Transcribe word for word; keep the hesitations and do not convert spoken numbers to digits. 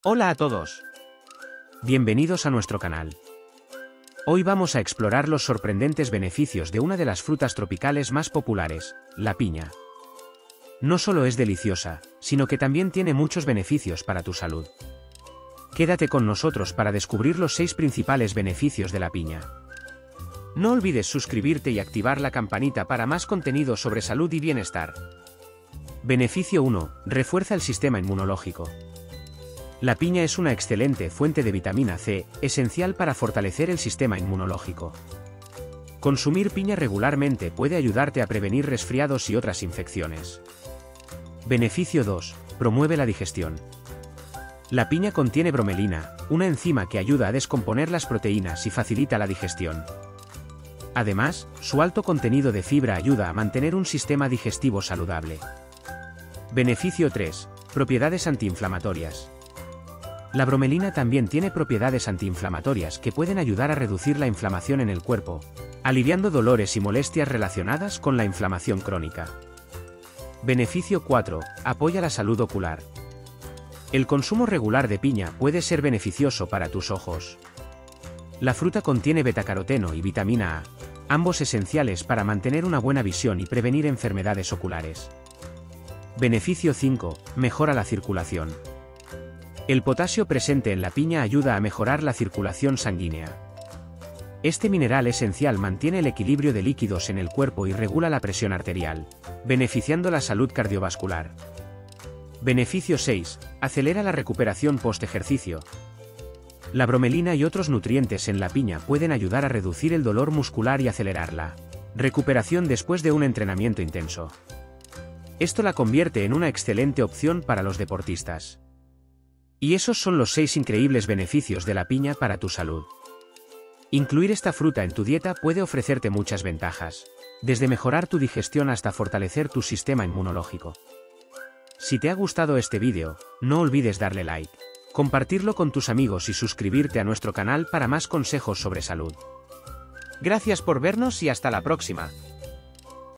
Hola a todos. Bienvenidos a nuestro canal. Hoy vamos a explorar los sorprendentes beneficios de una de las frutas tropicales más populares, la piña. No solo es deliciosa, sino que también tiene muchos beneficios para tu salud. Quédate con nosotros para descubrir los seis principales beneficios de la piña. No olvides suscribirte y activar la campanita para más contenido sobre salud y bienestar. Beneficio uno. Refuerza el sistema inmunológico. La piña es una excelente fuente de vitamina C, esencial para fortalecer el sistema inmunológico. Consumir piña regularmente puede ayudarte a prevenir resfriados y otras infecciones. Beneficio dos. Promueve la digestión. La piña contiene bromelina, una enzima que ayuda a descomponer las proteínas y facilita la digestión. Además, su alto contenido de fibra ayuda a mantener un sistema digestivo saludable. Beneficio tres. Propiedades antiinflamatorias. La bromelina también tiene propiedades antiinflamatorias que pueden ayudar a reducir la inflamación en el cuerpo, aliviando dolores y molestias relacionadas con la inflamación crónica. Beneficio cuatro. Apoya la salud ocular. El consumo regular de piña puede ser beneficioso para tus ojos. La fruta contiene betacaroteno y vitamina A, ambos esenciales para mantener una buena visión y prevenir enfermedades oculares. Beneficio cinco. Mejora la circulación. El potasio presente en la piña ayuda a mejorar la circulación sanguínea. Este mineral esencial mantiene el equilibrio de líquidos en el cuerpo y regula la presión arterial, beneficiando la salud cardiovascular. Beneficio seis. Acelera la recuperación post-ejercicio. La bromelina y otros nutrientes en la piña pueden ayudar a reducir el dolor muscular y acelerar la recuperación después de un entrenamiento intenso. Esto la convierte en una excelente opción para los deportistas. Y esos son los seis increíbles beneficios de la piña para tu salud. Incluir esta fruta en tu dieta puede ofrecerte muchas ventajas, desde mejorar tu digestión hasta fortalecer tu sistema inmunológico. Si te ha gustado este vídeo, no olvides darle like, compartirlo con tus amigos y suscribirte a nuestro canal para más consejos sobre salud. Gracias por vernos y hasta la próxima.